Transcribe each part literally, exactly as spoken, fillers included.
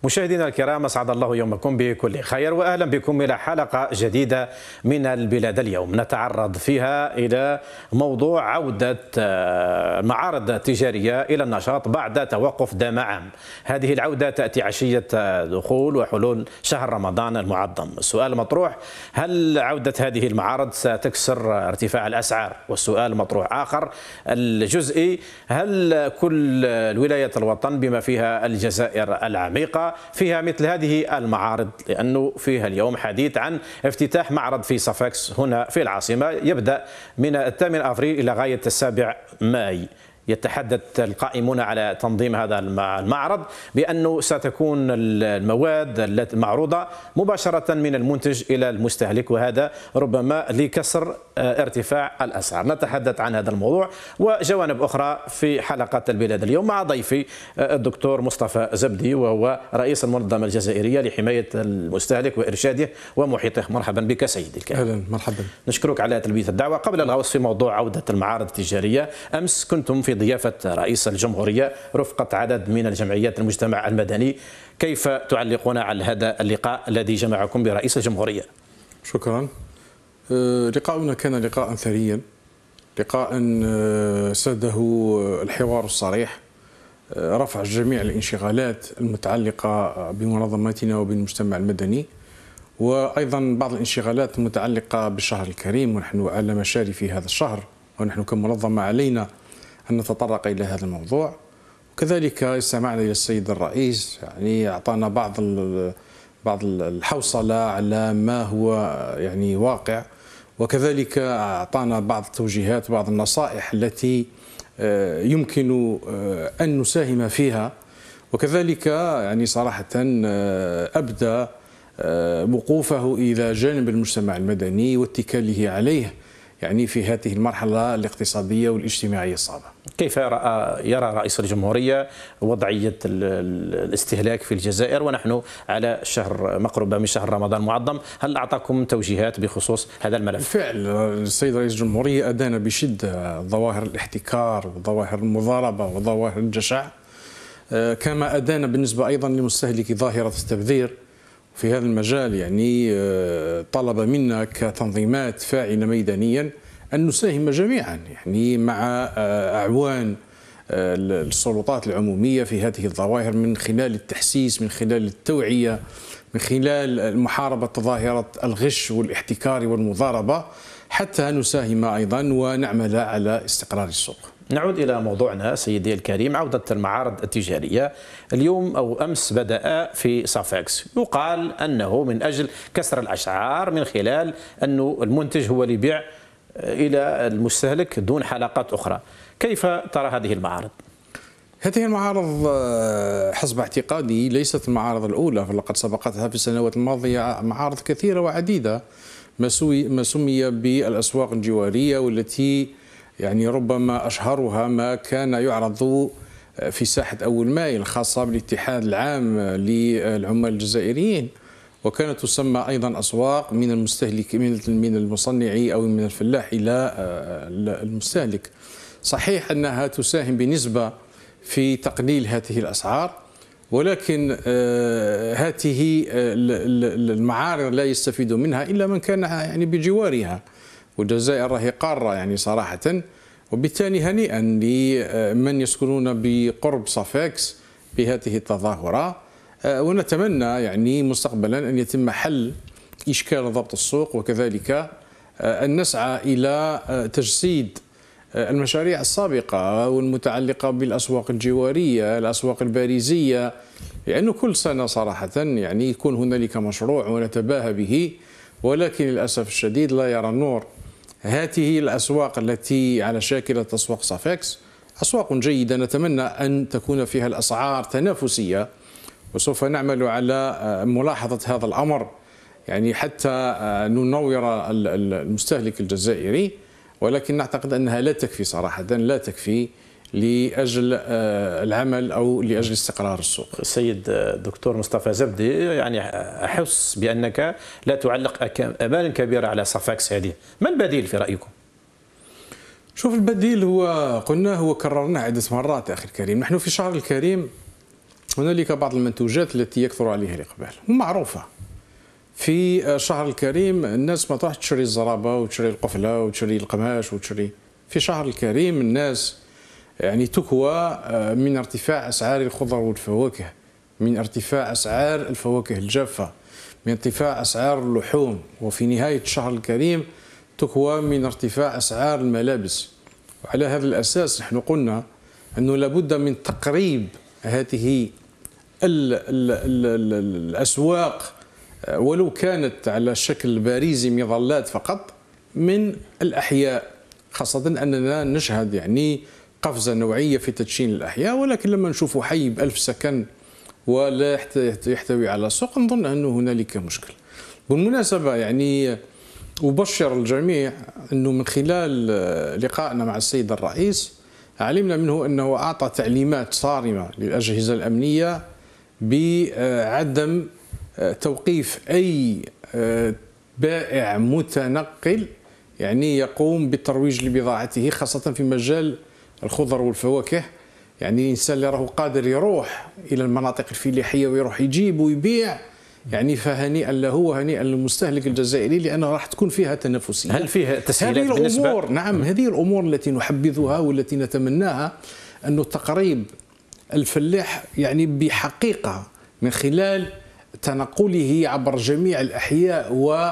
مشاهدينا الكرام، اسعد الله يومكم بكل خير واهلا بكم الى حلقه جديده من البلاد اليوم، نتعرض فيها الى موضوع عوده المعارض التجاريه الى النشاط بعد توقف دام عام. هذه العوده تاتي عشيه دخول وحلول شهر رمضان المعظم. السؤال المطروح: هل عوده هذه المعارض ستكسر ارتفاع الاسعار؟ والسؤال مطروح اخر الجزئي: هل كل الولايات الوطن بما فيها الجزائر العميقه فيها مثل هذه المعارض؟ لأنه فيها اليوم حديث عن افتتاح معرض في صفاقس هنا في العاصمة، يبدأ من الثامن أفريل إلى غاية السابع ماي. يتحدث القائمون على تنظيم هذا المعرض بأنه ستكون المواد المعروضة مباشرة من المنتج إلى المستهلك، وهذا ربما لكسر ارتفاع الأسعار. نتحدث عن هذا الموضوع وجوانب أخرى في حلقة البلاد اليوم مع ضيفي الدكتور مصطفى زبدي، وهو رئيس المنظمة الجزائرية لحماية المستهلك وإرشاده ومحيطه. مرحبا بك سيدي الكريم. أهلا، مرحبا. نشكرك على تلبية الدعوة. قبل الغوص في موضوع عودة المعارض التجارية، أمس كنتم في ضيافة رئيس الجمهورية رفقة عدد من الجمعيات المجتمع المدني، كيف تعلقون على هذا اللقاء الذي جمعكم برئيس الجمهورية؟ شكرا. لقاؤنا كان لقاء ثريا، لقاء ساده الحوار الصريح، رفع جميع الانشغالات المتعلقة بمنظماتنا وبالمجتمع المدني، وأيضا بعض الانشغالات المتعلقة بالشهر الكريم، ونحن على مشارف هذا الشهر، ونحن كمنظمة علينا أن نتطرق إلى هذا الموضوع. وكذلك استمعنا إلى السيد الرئيس، يعني أعطانا بعض بعض الحوصلة على ما هو يعني واقع، وكذلك أعطانا بعض التوجيهات وبعض النصائح التي يمكن أن نساهم فيها. وكذلك يعني صراحة أبدى وقوفه إلى جانب المجتمع المدني واتكاله عليه يعني في هذه المرحلة الاقتصادية والاجتماعية الصعبة. كيف يرى يرى رئيس الجمهورية وضعية الاستهلاك في الجزائر ونحن على شهر مقربة من شهر رمضان المعظم؟ هل أعطاكم توجيهات بخصوص هذا الملف؟ بالفعل السيد رئيس الجمهورية أدان بشدة ظواهر الاحتكار وظواهر المضاربة وظواهر الجشع، كما أدان بالنسبة أيضا لمستهلك ظاهرة التبذير. في هذا المجال يعني طلب منا كتنظيمات فاعلة ميدانيا أن نساهم جميعا يعني مع أعوان السلطات العمومية في هذه الظواهر، من خلال التحسيس، من خلال التوعية، من خلال محاربة ظاهرة الغش والاحتكار والمضاربة، حتى نساهم أيضا ونعمل على استقرار السوق. نعود إلى موضوعنا سيدي الكريم، عودة المعارض التجارية. اليوم أو أمس بدأ في صفاقس، يقال أنه من أجل كسر الأسعار من خلال أنه المنتج هو اللي يبيع إلى المستهلك دون حلقات أخرى. كيف ترى هذه المعارض؟ هذه المعارض حسب اعتقادي ليست المعارض الأولى، فلقد سبقتها في السنوات الماضية معارض كثيرة وعديدة، ما سمي بالأسواق الجوارية، والتي يعني ربما أشهرها ما كان يعرض في ساحة أول ماي الخاصة بالاتحاد العام للعمال الجزائريين، وكانت تسمى أيضا أسواق من المستهلك من المصنع أو من الفلاح إلى المستهلك. صحيح أنها تساهم بنسبة في تقليل هذه الأسعار، ولكن هذه المعارض لا يستفيد منها إلا من كان يعني بجوارها، والجزائر راهي قارة يعني صراحة، وبالتالي هنيئا لمن يسكنون بقرب صفاقس بهذه التظاهرة. ونتمنى يعني مستقبلا أن يتم حل إشكال ضبط السوق، وكذلك أن نسعى إلى تجسيد المشاريع السابقة والمتعلقة بالأسواق الجوارية، الأسواق البارزية، لأنه كل سنة صراحة يعني يكون هنالك مشروع ونتباهى به، ولكن للأسف الشديد لا يرى النور. هذه الأسواق التي على شاكلة أسواق صفاقس أسواق جيدة، نتمنى أن تكون فيها الأسعار تنافسية، وسوف نعمل على ملاحظة هذا الأمر يعني حتى ننور المستهلك الجزائري، ولكن نعتقد أنها لا تكفي صراحة، لا تكفي لأجل العمل أو لأجل استقرار السوق. السيد الدكتور مصطفى زبدي، يعني أحس بأنك لا تعلق آمال كبيرة على صفاقس هذه، ما البديل في رأيكم؟ شوف، البديل هو قلناه وكررناه عدة مرات أخي الكريم، نحن في شهر الكريم هنالك بعض المنتوجات التي يكثر عليها الإقبال ومعروفة. في شهر الكريم الناس ما تروح تشري الزرابة وتشري القفلة وتشري القماش وتشري. في شهر الكريم الناس يعني تكوى من ارتفاع أسعار الخضر والفواكه، من ارتفاع أسعار الفواكه الجافة، من ارتفاع أسعار اللحوم، وفي نهاية الشهر الكريم تكوى من ارتفاع أسعار الملابس. وعلى هذا الأساس نحن قلنا أنه لابد من تقريب هذه ال ال ال ال الأسواق ولو كانت على شكل باريزي مظلات فقط من الأحياء، خاصة أننا نشهد يعني قفزة نوعية في تدشين الأحياء، ولكن لما نشوف حي بألف سكن ولا يحتوي على سوق نظن أنه هنالك مشكل. بالمناسبة يعني أبشر الجميع أنه من خلال لقائنا مع السيد الرئيس علمنا منه أنه أعطى تعليمات صارمة للأجهزة الأمنية بعدم توقيف أي بائع متنقل يعني يقوم بالترويج لبضاعته، خاصة في مجال الخضر والفواكه. يعني الإنسان اللي راهو قادر يروح إلى المناطق الفلاحية ويروح يجيب ويبيع يعني فهنيئا له وهنيئا للمستهلك الجزائري، لأنه راح تكون فيها تنافسية. هل فيها تسهيلات هذه بالنسبة؟ الأمور نعم، هذه الأمور التي نحبذها والتي نتمناها، أنه تقريب الفلاح يعني بحقيقة من خلال تنقله عبر جميع الأحياء و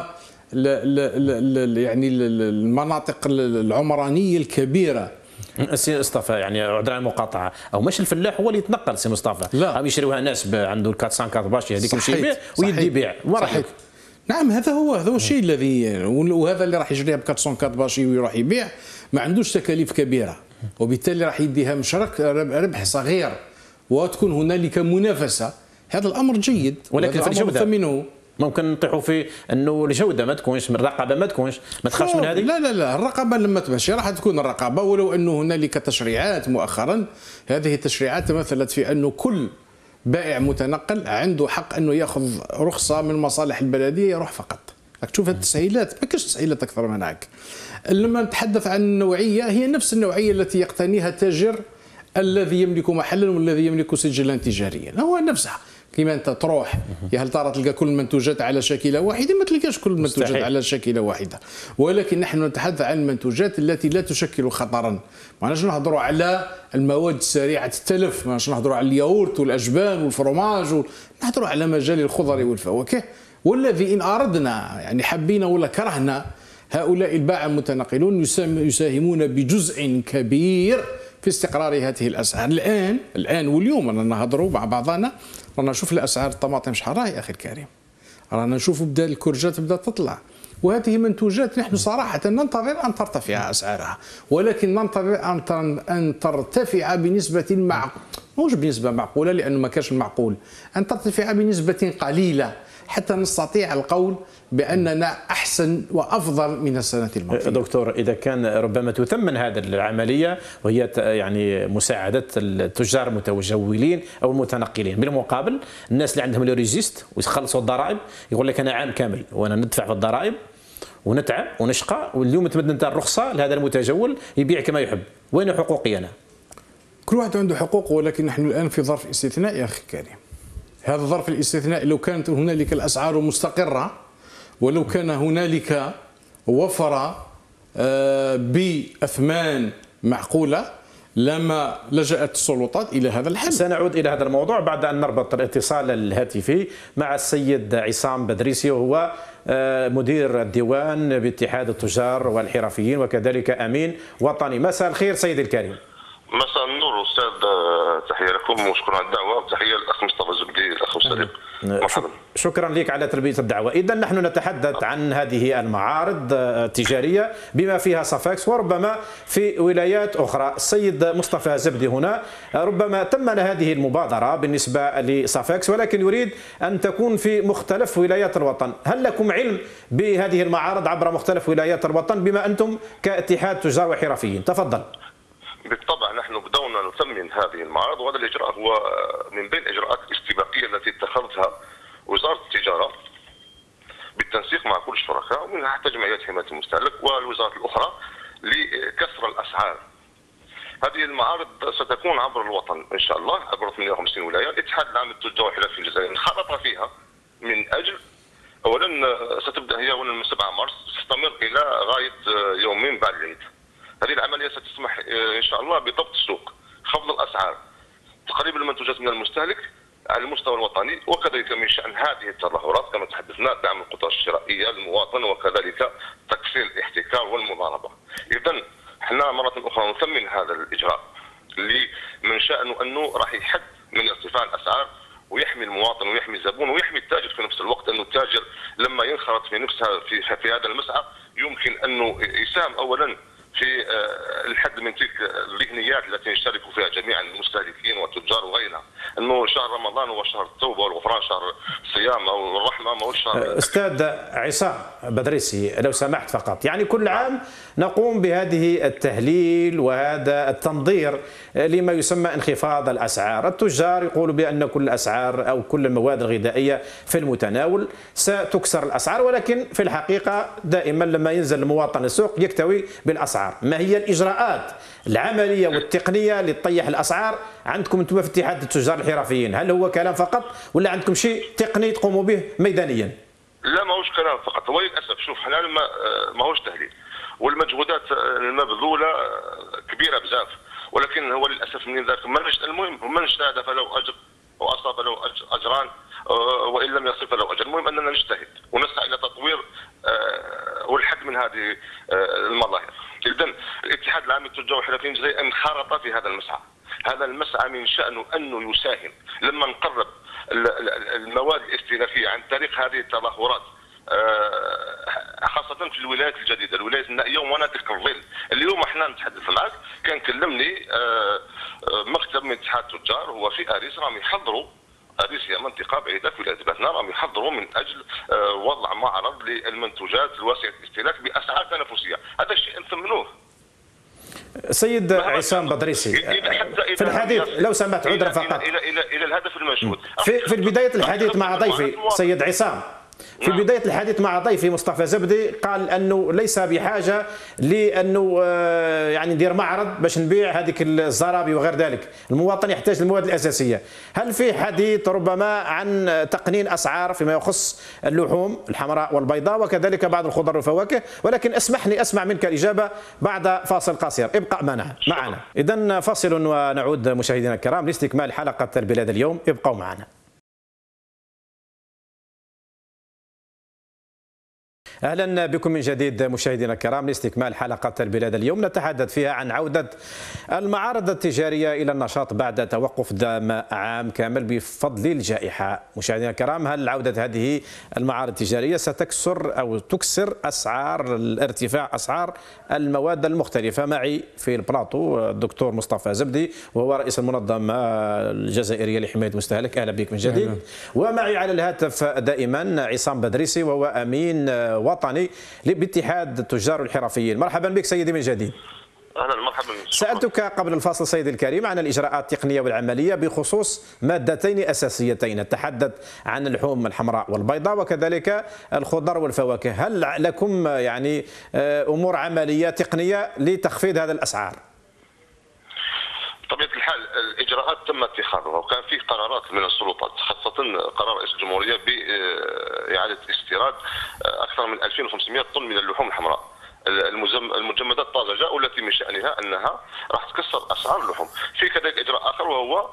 يعني المناطق العمرانية الكبيرة. سي مصطفى يعني عذرا المقاطعه، او مش الفلاح هو اللي يتنقل سي مصطفى، لا هم يشريوها ناس عنده أربعمائة كارت باشي هذيك يمشي يبيع ويدي يبيع. صحيح. نعم هذا هو هذا هو الشيء الذي، وهذا اللي راح يشريها ب أربعمائة كارت باشي ويروح يبيع ما عندوش تكاليف كبيره، وبالتالي راح يديها مشرك ربح صغير وتكون هنالك منافسه. هذا الامر جيد، ولكن في الجوده منه ممكن نطيحوا في انه الجوده ما تكونش، من الرقابه ما تكونش، ما تخافش من هذه. لا لا لا الرقابه لما تمشي راح تكون الرقابه، ولو انه هنالك تشريعات مؤخرا. هذه التشريعات تمثلت في انه كل بائع متنقل عنده حق انه ياخذ رخصه من مصالح البلديه يروح فقط. راك تشوف هذه التسهيلات، ما كاينش تسهيلات اكثر من هناك. لما نتحدث عن النوعيه هي نفس النوعيه التي يقتنيها التاجر الذي يملك محلا والذي يملك سجلا تجاريا، هو نفسها. كيما انت تروح يا هل ترى تلقى كل المنتوجات على شاكله واحده؟ ما تلقاش كل المنتوجات على شاكله واحده، ولكن نحن نتحدث عن المنتوجات التي لا تشكل خطرا. ما ماناش نهضروا على المواد السريعه التلف، ما ماناش نهضروا على الياغورت والاجبان والفرماج، نهضروا على مجال الخضر والفواكه، والذي ان اردنا يعني حبينا ولا كرهنا هؤلاء الباعة المتنقلون يساهمون بجزء كبير في استقرار هذه الاسعار. الان الان واليوم رانا نهضروا مع بعضنا، رانا نشوف الاسعار الطماطم شحال راهي اخي الكريم، رانا نشوف بدا الكرجات تبدا تطلع، وهذه منتوجات نحن صراحه ننتظر ان ترتفع اسعارها، ولكن ننتظر ان ترتفع بنسبه معقوله، مش بنسبه معقوله لانه ما كانش المعقول، ان ترتفع بنسبه قليله حتى نستطيع القول بأننا أحسن وأفضل من السنة الماضية. دكتور، إذا كان ربما تثمن هذه العملية وهي يعني مساعدة التجار المتجولين أو المتنقلين، بالمقابل الناس اللي عندهم الريجيست ويخلصوا الضرائب يقول لك أنا عام كامل وأنا ندفع في الضرائب ونتعب ونشقى، واليوم تمد أنت الرخصة لهذا المتجول يبيع كما يحب، وين حقوقي أنا؟ كل واحد عنده حقوق، ولكن نحن الآن في ظرف استثنائي يا أخي الكريم. هذا الظرف الاستثنائي لو كانت هنالك الأسعار مستقرة ولو كان هنالك وفر بأثمان معقولة لما لجأت السلطات إلى هذا الحل. سنعود إلى هذا الموضوع بعد أن نربط الاتصال الهاتفي مع السيد عصام بدريسي، وهو مدير الديوان باتحاد التجار والحرفيين وكذلك أمين وطني. مساء الخير سيدي الكريم. مساء النور أستاذ، تحية لكم وشكرا على الدعوة، وتحية للأخ مصطفى الزبدي الأخ مستلم. مرحبا. شكرا لك على تلبية الدعوة. إذا نحن نتحدث عن هذه المعارض التجارية بما فيها صفاكس وربما في ولايات أخرى. السيد مصطفى الزبدي هنا ربما تمن هذه المبادرة بالنسبة لصفاكس، ولكن يريد أن تكون في مختلف ولايات الوطن. هل لكم علم بهذه المعارض عبر مختلف ولايات الوطن بما أنتم كاتحاد تجار وحرفيين؟ تفضل. بالطبع نحن بدأنا نثمن هذه المعارض، وهذا الإجراء هو من بين الإجراءات الاستباقية التي اتخذتها وزارة التجارة بالتنسيق مع كل الشركاء ومنها حتى جمعيات حماية المستهلك والوزارات الأخرى لكسر الأسعار. هذه المعارض ستكون عبر الوطن ان شاء الله، عبر ثمانية وخمسين ولايه. الاتحاد العام للتجار والحرفيين الجزائري انخرط فيها من اجل اولا ستبدا هي اولا من سبعة مارس، تستمر الى غايه يومين بعد العيد. هذه العمليه ستسمح ان شاء الله بضبط السوق، خفض الاسعار، تقريب المنتوجات من المستهلك على المستوى الوطني، وكذلك من شان هذه التظاهرات كما تحدثنا دعم القدرة الشرائيه للمواطن، وكذلك تكسير الاحتكار والمضاربه. اذا احنا مره اخرى نثمن هذا الاجراء اللي من شانه انه راح يحد من ارتفاع الاسعار ويحمي المواطن ويحمي الزبون ويحمي التاجر في نفس الوقت، انه التاجر لما ينخرط في نفسها في, في هذا المسعى يمكن انه يساهم اولا في الحد من تلك الذهنيات التي يشترك فيها جميع المستهلكين والتجار وغيرها، انه شهر رمضان هو شهر التوبه والغفران، شهر الصيام او الرحمه، ما هو الشهر. استاذ عصام بدريسي لو سمحت فقط، يعني كل عام نقوم بهذه التهليل وهذا التنظير لما يسمى انخفاض الاسعار، التجار يقولوا بان كل الاسعار او كل المواد الغذائيه في المتناول ستكسر الاسعار، ولكن في الحقيقه دائما لما ينزل المواطن السوق يكتوي بالاسعار. ما هي الاجراءات العمليه والتقنيه لتطيح الاسعار عندكم انتم في اتحاد التجار الحرفيين؟ هل هو كلام فقط ولا عندكم شيء تقني تقوموا به ميدانيا؟ لا ماهوش كلام فقط، هو للاسف شوف حنا ما ماهوش تهليل، والمجهودات المبذوله كبيره بزاف، ولكن هو للاسف من ذاك المهم من اجتهد فله اجر واصاب له اجران وان لم يصب له اجر. المهم اننا نجتهد ونسعى الى تطوير والحد من هذه المظاهر. اذا الاتحاد العام للتجار والحرفيين الجزائري انخرط في هذا المسعى، هذا المسعى من شانه انه يساهم لما نقرب المواد الاستهلاكيه عن طريق هذه التظاهرات، خاصة في الولايات الجديدة، الولايات النائية ومناطق الظل. اليوم احنا نتحدث معك كان كلمني مكتب من اتحاد التجار هو في اريس، راهم يحضروا، اريس هي منطقة بعيدة في ولاية باتنا، راهم يحضروا من اجل وضع معرض للمنتوجات الواسعة الاستهلاك باسعار تنافسية، هذا الشيء نثمنوه. سيد عصام بدريسي في الحديث لو سمحت عذرا فقط الى الى الى الهدف المنشود في في بدايه الحديث مع ضيفي سيد عصام، في بداية الحديث مع ضيفي مصطفى زبدي قال أنه ليس بحاجة لأنه يعني ندير معرض باش نبيع هذيك الزرابي وغير ذلك، المواطن يحتاج المواد الأساسية. هل في حديث ربما عن تقنين أسعار فيما يخص اللحوم الحمراء والبيضاء وكذلك بعض الخضر والفواكه؟ ولكن اسمح لي أسمع منك الإجابة بعد فاصل قصير، ابقى معنا معنا. إذن فاصل ونعود مشاهدينا الكرام لاستكمال حلقة البلاد اليوم، ابقوا معنا. أهلا بكم من جديد مشاهدينا الكرام لاستكمال حلقة البلاد اليوم، نتحدث فيها عن عودة المعارض التجارية إلى النشاط بعد توقف دام عام كامل بفضل الجائحة. مشاهدينا الكرام، هل عودة هذه المعارض التجارية ستكسر أو تكسر أسعار الارتفاع أسعار المواد المختلفة؟ معي في البلاطو الدكتور مصطفى زبدي وهو رئيس المنظمة الجزائرية لحماية المستهلك، أهلا بك من جديد. أهلا. ومعي على الهاتف دائما عصام بدريسي وهو أمين وطني باتحاد التجار الحرفيين. مرحبا بك سيدي من جديد. اهلا مرحبا. سألتك قبل الفاصل سيدي الكريم عن الاجراءات التقنيه والعمليه بخصوص مادتين اساسيتين، نتحدث عن اللحوم الحمراء والبيضاء وكذلك الخضر والفواكه، هل لكم يعني امور عمليه تقنيه لتخفيض هذه الاسعار؟ بطبيعه الحال الاجراءات تم اتخاذها وكان فيه قرارات من السلطات، خاصه قرار رئيس الجمهوريه باعاده استيراد اكثر من ألفين وخمسمائة طن من اللحوم الحمراء المجمدات الطازجه، والتي من شانها انها راح تكسر اسعار اللحوم. في كذلك اجراء اخر وهو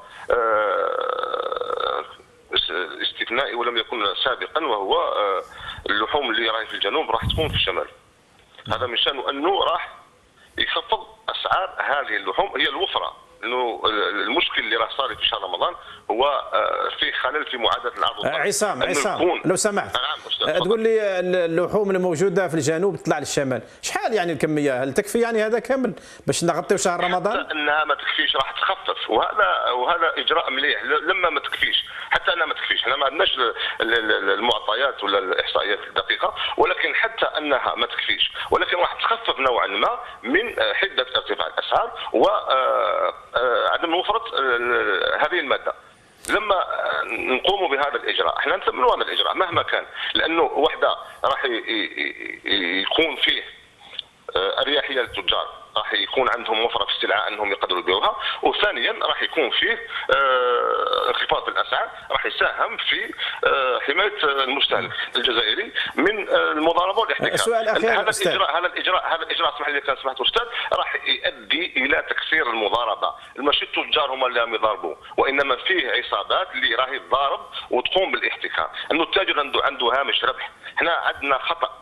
استثنائي ولم يكن سابقا، وهو اللحوم اللي راهي في الجنوب راح تكون في الشمال. هذا من شانه انه راح يخفض اسعار هذه اللحوم، هي الوفره، انه المشكل اللي راه صار في شهر رمضان هو في خلل في معادله العرض والطلب. عصام عصام لو سمحت تقول لي اللحوم الموجوده في الجنوب تطلع للشمال، شحال يعني الكميه؟ هل تكفي يعني هذا كامل باش نغطيو شهر رمضان؟ حتى انها ما تكفيش، راح تخفف، وهذا وهذا اجراء مليح. لما ما تكفيش، حتى انها ما تكفيش، احنا ما عندناش المعطيات ولا الاحصائيات الدقيقه، ولكن حتى انها ما تكفيش، ولكن راح تخفف نوعا ما من حده ارتفاع الاسعار وعدم وفره هذه الماده. لما نقوم بهذا الاجراء احنا نثمنوا هذا الاجراء مهما كان، لانه وحده راح يكون فيه اريحيه للتجار راح يكون عندهم وفره في السلعه انهم يقدروا يبيعوها، وثانيا راح يكون فيه انخفاض في الاسعار راح يساهم في حمايه المستهلك الجزائري من المضاربه والاحتكار. السؤال الاخير هذا الاجراء هذا الاجراء هذا الاجراء اسمح لي كان سمحت استاذ راح يؤدي الى تكسير المضاربه، ماشي التجار هم اللي راهم يضاربوا، وانما فيه عصابات اللي راهي تضارب وتقوم بالاحتكار، انه التاجر عنده عنده هامش ربح. احنا عندنا خطا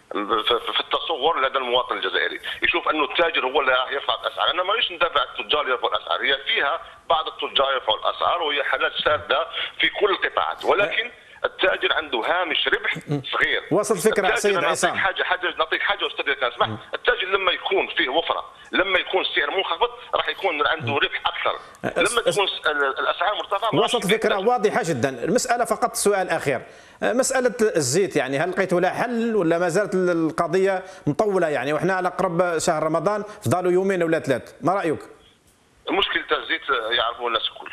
في التصور لدى المواطن الجزائري، يشوف انه التاجر هو اللي راح يرفع الاسعار. انا مانيش ندافع التجار اللي يرفعوا الاسعار، هي فيها بعض التجار يرفعوا الاسعار وهي حالات ساده في كل القطاعات، ولكن التاجر عنده هامش ربح صغير. وصلت فكره سيد عصام. نعطيك حاجه حاجه نعطيك حاجه استاذ كان اسمح، التاجر لما يكون فيه وفره، لما يكون السعر منخفض راح يكون عنده ربح اكثر، لما تكون الاسعار مرتفعه. وصلت فكره واضحه جدا. المساله فقط سؤال اخير، مساله الزيت يعني هل لقيتوا لها حل ولا ما زالت القضيه مطوله يعني، وإحنا على قرب شهر رمضان فضلوا يومين ولا ثلاث، ما رايك؟ المشكل تاع الزيت يعرفوه الناس الكل.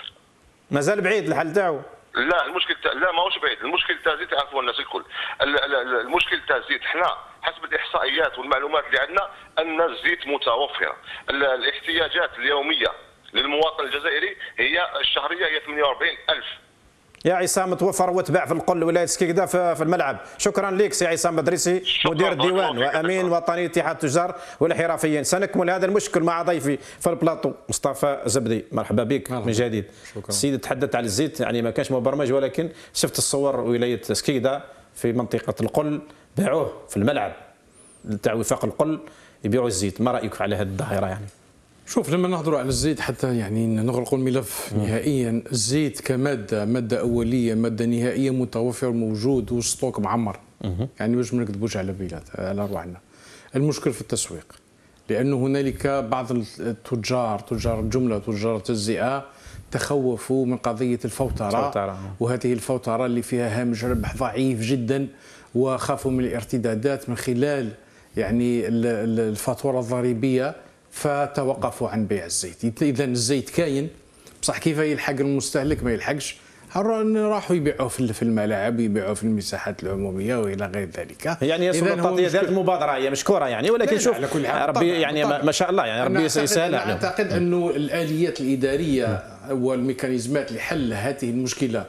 مازال بعيد الحل تاعو؟ لا المشكل تا... لا ماهوش بعيد، المشكل تاع الزيت يعرفوه الناس الكل. المشكل تاع الزيت احنا حسب الاحصائيات والمعلومات اللي عندنا ان الزيت متوفر، الاحتياجات اليوميه للمواطن الجزائري هي الشهريه هي ثمانية وأربعين ألف. يا عصام توفر وتباع في القل ولايه سكيكدا في الملعب. شكرا لك سي عصام بدريسي مدير الديوان وامين وطني اتحاد التجار والحرفيين. سنكمل هذا المشكل مع ضيفي في البلاطو مصطفى زبدي. مرحبا بك من جديد. السيد تحدث على الزيت يعني ما كانش مبرمج، ولكن شفت الصور ولايه سكيكدا في منطقه القل باعوه في الملعب تاع وفاق القل يبيعوا الزيت. ما رايك على هذه الظاهره يعني؟ شوف لما نهضروا على الزيت حتى يعني نغلقوا الملف نهائيا، الزيت كماده ماده اوليه ماده نهائيه متوفر موجود وستوك معمر، يعني باش ما نكذبوش على بلاد على رواحنا. المشكل في التسويق، لانه هنالك بعض التجار تجار الجمله وتجار التجزئه تخوفوا من قضيه الفوتره، وهذه الفوتره اللي فيها هامش ربح ضعيف جدا، وخافوا من الارتدادات من خلال يعني الفاتوره الضريبيه، فتوقفوا عن بيع الزيت. اذا الزيت كاين بصح كيف يلحق المستهلك ما يلحقش، راحوا يبيعوه في الملاعب ويبيعوه في المساحات العموميه والى غير ذلك. يعني السلطات ديال المبادره هي مشكوره يعني، ولكن شوف ربي يعني ما شاء الله يعني ربي يسهل عليهم. اعتقد انه الاليات الاداريه والميكانيزمات لحل هذه المشكله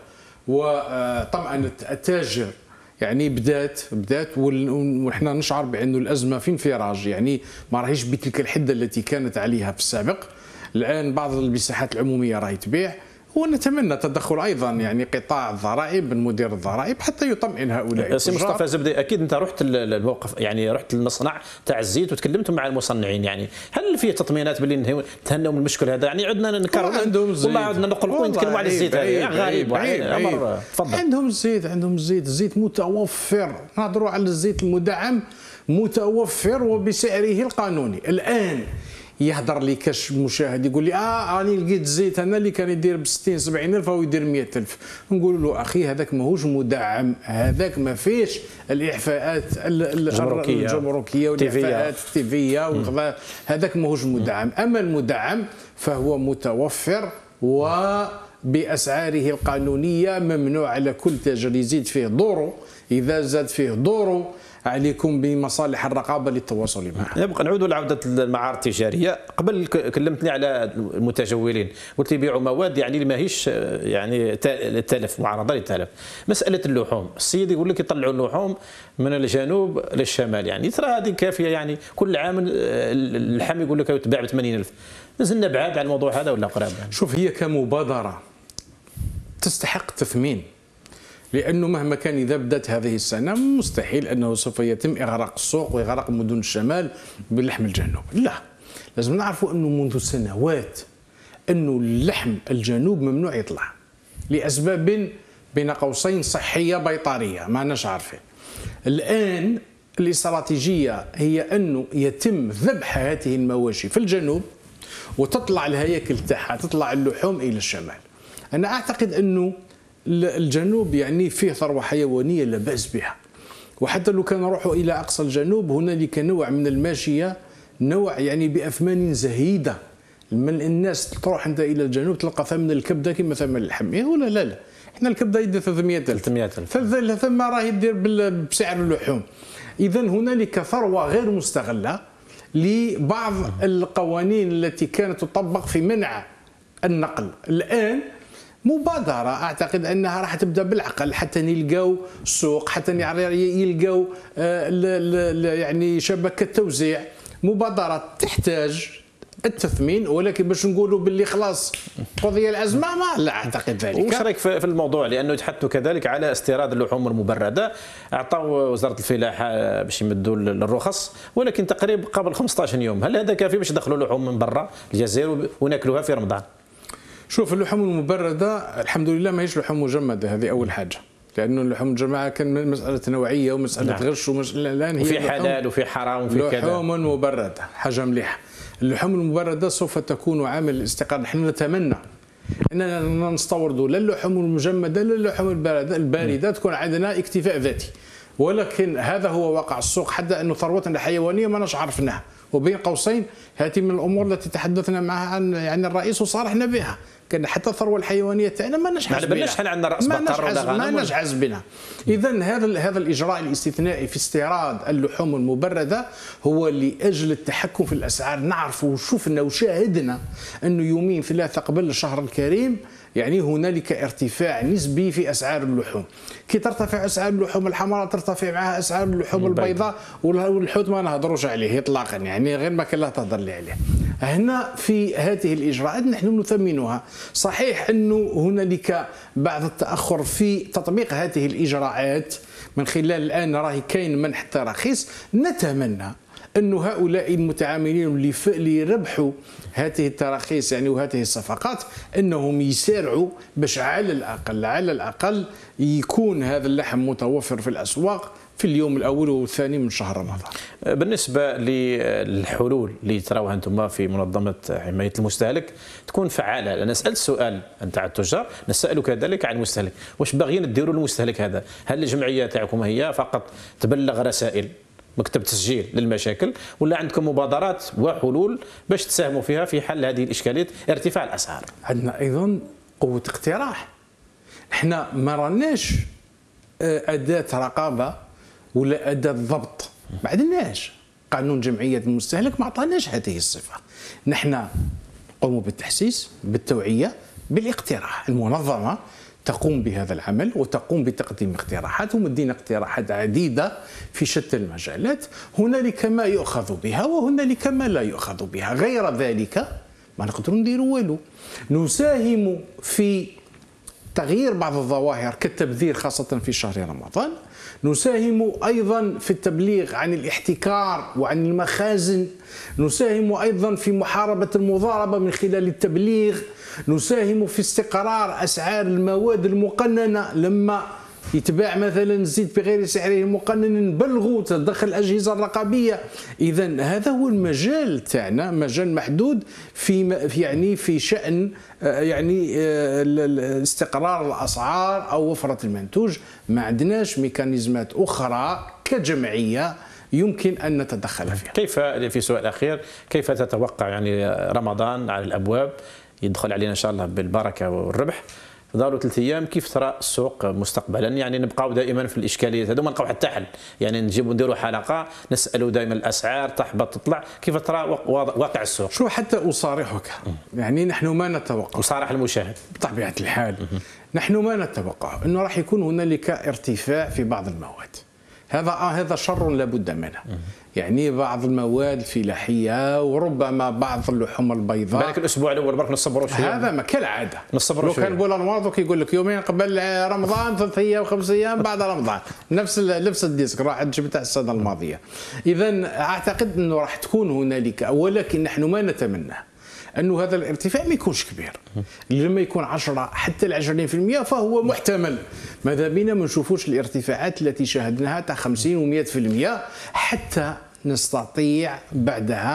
وطمأنة التاجر يعني بدات بدات ونحن نشعر بانه الازمه في انفراج، يعني ما راهيش بتلك الحده التي كانت عليها في السابق. الان بعض المساحات العموميه راهي تبيع، ونتمنى تدخل ايضا يعني قطاع الضرائب من مدير الضرائب حتى يطمئن هؤلاء. سي مصطفى زبدي اكيد انت رحت الموقف يعني رحت المصنع تاع الزيت وتكلمتوا مع المصنعين، يعني هل فيه تطمينات باللي تهنوا من المشكل هذا؟ يعني عندنا نكرروا عندهم زيت والله عندنا نقلقوا نتكلموا على الزيت هذا غريب امر. تفضل. عندهم الزيت عندهم الزيت الزيت متوفر، نهضروا على الزيت المدعم متوفر وبسعره القانوني. الان يهضر لي كاش مشاهد يقول لي اه راني لقيت الزيت انا اللي كان يدير ب ستين سبعين الف او يدير مئة الف، نقول له اخي هذاك ماهوش مدعم، هذاك ما فيش الاعفاءات الجمركيه الجمركيه والاعفاءات التيفيه، هذاك ماهوش مدعم. اما المدعم فهو متوفر وباسعاره القانونيه، ممنوع على كل تاجر يزيد فيه دوره، اذا زاد فيه دوره عليكم بمصالح الرقابه للتواصل معها. نبقى نعودوا لعوده المعارض التجاريه. قبل كلمتني على المتجولين قلت لي يبيعوا مواد يعني اللي ماهيش يعني تلف، معارضه للتلف. مساله اللحوم، السيد يقول لك يطلعوا اللحوم من الجنوب للشمال، يعني ترى هذه كافيه؟ يعني كل عام اللحم يقول لك يتباع ب ثمانين ألف، نزلنا بعاد على الموضوع هذا ولا قراب؟ يعني شوف هي كمبادره تستحق التثمين، لأنه مهما كان إذا بدأت هذه السنة مستحيل أنه سوف يتم إغراق السوق وإغراق مدن الشمال باللحم الجنوب، لا، لازم نعرفوا أنه منذ سنوات أنه اللحم الجنوب ممنوع يطلع لأسباب بين قوسين صحية بيطرية ما ناش عارفين. الآن الاستراتيجية هي أنه يتم ذبح هذه المواشي في الجنوب وتطلع الهياكل تاعها، تطلع اللحوم إلى الشمال. أنا أعتقد أنه الجنوب يعني فيه ثروة حيوانية لا بأس بها، وحتى لو كان نروحوا إلى أقصى الجنوب هنالك نوع من الماشية، نوع يعني بأثمان زهيدة. من الناس تروح أنت إلى الجنوب تلقى ثمن الكبدة كما ثمن اللحم، ولا لا لا احنا الكبدة يدير ثلاثمئة ألف، ثم راه يدير بسعر اللحوم. إذا هنالك ثروة غير مستغلة لبعض القوانين التي كانت تطبق في منع النقل. الآن مبادرة أعتقد أنها راح تبدأ بالعقل حتى نلقاو السوق، حتى يلقاو يعني شبكة توزيع. مبادرة تحتاج التثمين، ولكن باش نقولوا باللي خلاص قضيه الازمه ما لا اعتقد ذلك. وش رايك في الموضوع؟ لانه يتحدثوا كذلك على استيراد اللحوم المبرده، اعطوا وزاره الفلاحه باش يمدوا الرخص، ولكن تقريبا قبل خمسة عشر يوم. هل هذا كافي باش يدخلوا لحوم من برا الجزائر وناكلوها في رمضان؟ شوف، اللحوم المبرده الحمد لله ماهيش لحوم مجمده، هذه اول حاجه، لانه اللحوم الجماعه كان مساله نوعيه ومساله نعم. غش ومساله الان هي وفي حلال وفي حرام وفي كذا. لحوم مبرده حاجه مليحه. اللحوم المبرده سوف تكون عامل الاستقرار. نحن نتمنى اننا نستوردوا لا اللحوم المجمده لا اللحوم البارده، تكون عندنا اكتفاء ذاتي. ولكن هذا هو واقع السوق، حتى انه ثروتنا الحيوانيه ما ناش عرفناها، وبين قوسين هذه من الامور التي تحدثنا معها عن يعني الرئيس وصارحنا بها. كان حتى الثروه الحيوانيه تاعنا ما ناش حاسبينها، شحال عندنا راس بقر ولا غنم، ما ناش حاسبينها. اذا هذا هذا الاجراء الاستثنائي في استيراد اللحوم المبرده هو لاجل التحكم في الاسعار. نعرفوا وشوفنا وشاهدنا انه يومين ثلاثه قبل الشهر الكريم يعني هنالك ارتفاع نسبي في اسعار اللحوم. كي ترتفع اسعار اللحوم الحمراء ترتفع معها اسعار اللحوم البيضاء، والحوت ما نهضروش عليه اطلاقا، يعني غير ما كان لا تهضر لي عليه. هنا في هذه الاجراءات نحن نثمنها. صحيح انه هنالك بعض التاخر في تطبيق هذه الاجراءات من خلال الان راهي كاين منح التراخيص. نتمنى أن هؤلاء المتعاملين اللي ربحوا هذه التراخيص يعني وهذه الصفقات أنهم يسارعوا باش على الأقل على الأقل يكون هذا اللحم متوفر في الأسواق في اليوم الأول والثاني من شهر رمضان. بالنسبة للحلول اللي تراوها أنتم في منظمة حماية المستهلك تكون فعالة، أنا سألت سؤال نتاع التجار، نسألوا كذلك عن المستهلك، واش باغيين ديروا للمستهلك هذا؟ هل الجمعية تاعكم هي فقط تبلغ رسائل مكتب تسجيل للمشاكل، ولا عندكم مبادرات وحلول باش تساهموا فيها في حل هذه الاشكاليه ارتفاع الاسعار؟ عندنا ايضا قوه اقتراح. احنا ما راناش اداه رقابه ولا اداه ضبط، ما عندناش قانون جمعيه المستهلك، ما عطاناش هذه الصفه. نحن نقوم بالتحسيس بالتوعيه بالاقتراح. المنظمه تقوم بهذا العمل وتقوم بتقديم اقتراحات، ومدينا اقتراحات عديدة في شتى المجالات. هنالك ما يؤخذ بها وهنالك ما لا يؤخذ بها، غير ذلك ما نقدروا نديروا والو. نساهم في تغيير بعض الظواهر كالتبذير خاصة في شهر رمضان. نساهم أيضا في التبليغ عن الاحتكار وعن المخازن. نساهم أيضا في محاربة المضاربة من خلال التبليغ. نساهم في استقرار أسعار المواد المقننة، لما يتباع مثلا الزيت بغير سعره المقنن نبلغوا تدخل الأجهزة الرقابية. إذا هذا هو المجال تاعنا، مجال محدود في يعني في شأن يعني استقرار الأسعار أو وفرة المنتوج. ما عندناش ميكانيزمات أخرى كجمعية يمكن أن نتدخل فيها. كيف في سؤال أخير، كيف تتوقع يعني رمضان على الأبواب يدخل علينا إن شاء الله بالبركة والربح، ضالوا ثلاث أيام، كيف ترى السوق مستقبلا؟ يعني نبقاو دائما في الإشكاليات هذو ما نلقاو حتى حل، يعني نجيبوا نديروا حلقة نسألوا دائما الأسعار تحبط تطلع، كيف ترى واقع السوق؟ شو حتى أصارحك يعني نحن ما نتوقع، وصارح المشاهد بطبيعة الحال نحن ما نتوقع أنه راح يكون هنالك ارتفاع في بعض المواد. هذا هذا شر لابد منه. يعني بعض المواد الفلاحيه وربما بعض اللحوم البيضاء. بالك الاسبوع الاول برك نصبروا شويه. هذا ما كالعاده. نصبروا شويه. لو كان بولا نواضو كيقول لك يومين قبل رمضان، ثلاث ايام وخمس ايام بعد رمضان، نفس نفس الديسك راح تجيب تاع السنه الماضيه. اذا اعتقد انه راح تكون هنالك، ولكن نحن ما نتمنى انه هذا الارتفاع ما يكونش كبير. لما يكون عشرة حتى ل عشرين بالمئة فهو محتمل. ماذا بينا ما نشوفوش الارتفاعات التي شاهدناها تاع خمسين و مئة بالمئة حتى نستطيع بعدها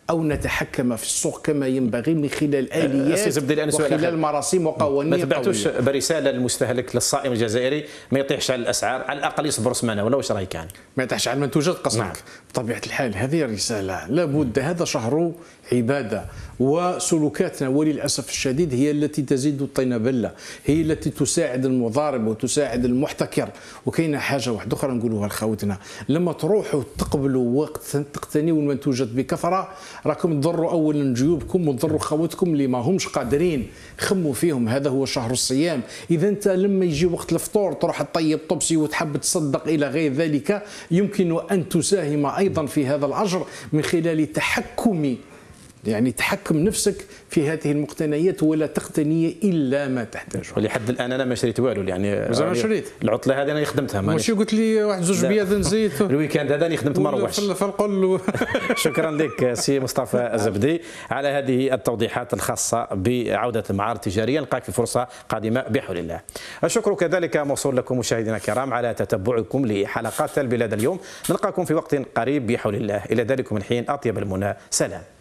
أو نتحكم في السوق كما ينبغي من خلال آليات وخلال مراسيم وقوانين. ما تبعتوش برسالة للمستهلك للصائم الجزائري ما يطيحش على الأسعار، على الأقل يصبر سمانة، ولا واش رايك يعني؟ ما يطيحش على المنتوجات قصدك؟ نعم. بطبيعة الحال هذه رسالة لابد، هذا شهر عبادة، وسلوكاتنا وللأسف الشديد هي التي تزيد الطين بلة، هي التي تساعد المضارب وتساعد المحتكر. وكاينه حاجة واحدة أخرى نقولوها لخوتنا، لما تروحوا تقبلوا وقت تقتنيوا المنتوجات بكثرة راكم تضروا أولا جيوبكم وتضروا خواتكم اللي ما همش قادرين خموا فيهم. هذا هو شهر الصيام. إذا أنت لما يجي وقت الفطور تروح تطيب طبسي وتحب تصدق إلى غير ذلك، يمكن أن تساهم أيضا في هذا الأجر من خلال تحكم، يعني تحكم نفسك في هذه المقتنيات ولا تقتني الا ما تحتاجه. ولحد الان انا ما شريت والو يعني. مازال شريت العطله هذه انا خدمتها. ماشي قلت لي واحد زوج بياض نزيت الويكاند هذا خدمت ما روحش في القل. شكرا لك سي مصطفى الزبدي على هذه التوضيحات الخاصه بعوده المعارض التجاريه. نلقاك في فرصه قادمه بحول الله. الشكر كذلك موصول لكم مشاهدينا الكرام على تتبعكم لحلقات البلاد اليوم. نلقاكم في وقت قريب بحول الله. الى ذلكم الحين اطيب المنى، سلام.